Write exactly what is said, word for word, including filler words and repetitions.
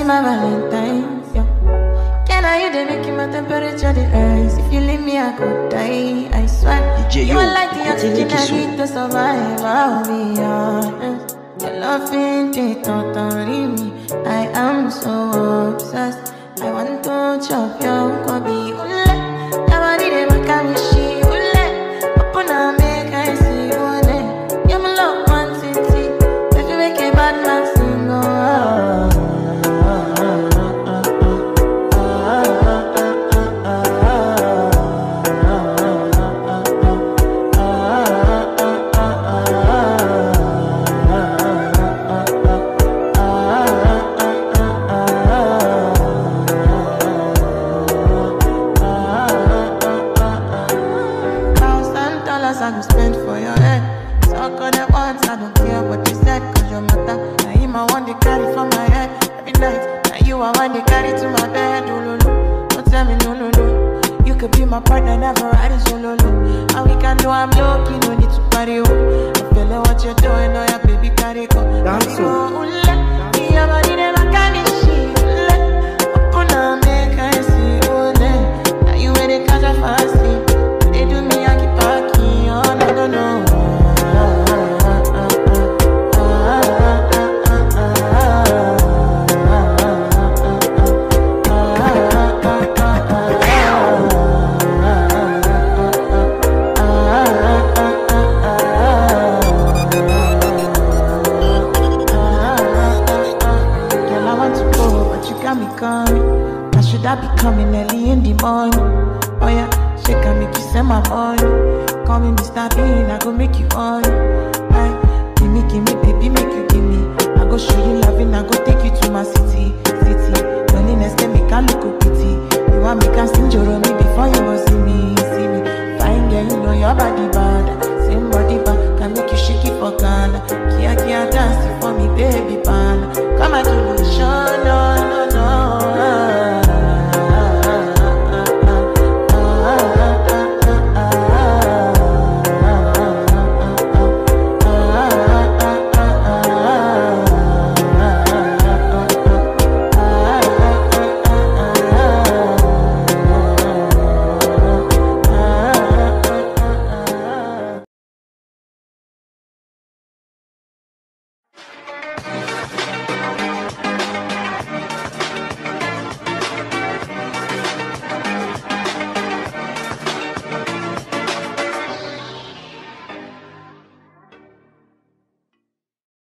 my Valentine. Yeah. Can I you they making my temperature the rise? If you leave me, I could die. I swear. You are like the oxygen I need to survive. I'll be honest. Your love ain't it, totally me. I am so obsessed. I want to chop your kobe. Ule, nobody they make a wishi. Ule, open up, make I see. Ule, you're my love quantity. If you make a bad man sing, oh. I go spend for your head. Talk on that once, I don't care what you said. Cause your matter, now you my one they carry for my head. Every night, now you are one they carry to my bed. Oh, no, no, don't tell me no, no, no. You could be my partner, never ride it solo, no. And we can do, I'm lucky, no need to party, oh. I feel like what you're doing, oh yeah, baby, carry go. Dance, oh. Your body never can be shit. Open up, make I see, oh, now you where they catch a fast sleep. They do me, I keep parking, oh, no, no, no. Girl, I want to go, but you got me coming. I should I be coming early in the morning? Oh yeah, shake and make you send my money. Call me Mister Bean, I go make you on. Aye, give me, give me, baby, make you give me. I go show you loving, I go take you to my city, city. Loneliness can make a look pity. You want me can sing your me before you will see me, see me. Fine girl, you know your body bad. Same body bad, can make you shake it for Ghana. Kia, kia, dance.